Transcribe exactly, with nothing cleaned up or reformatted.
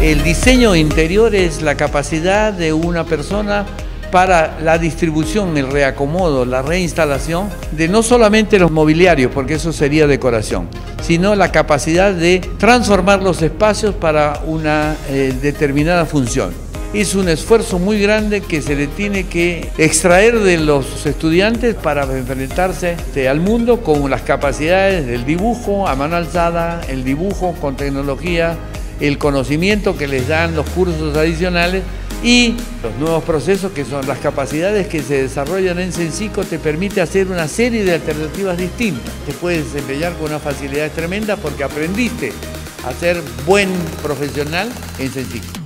El diseño interior es la capacidad de una persona para la distribución, el reacomodo, la reinstalación de no solamente los mobiliarios, porque eso sería decoración, sino la capacidad de transformar los espacios para una eh, determinada función. Es un esfuerzo muy grande que se le tiene que extraer de los estudiantes para enfrentarse al mundo con las capacidades del dibujo a mano alzada, el dibujo con tecnología, el conocimiento que les dan los cursos adicionales y los nuevos procesos que son las capacidades que se desarrollan en Sensico te permite hacer una serie de alternativas distintas. Te puedes desempeñar con una facilidad tremenda porque aprendiste a ser buen profesional en Sensico.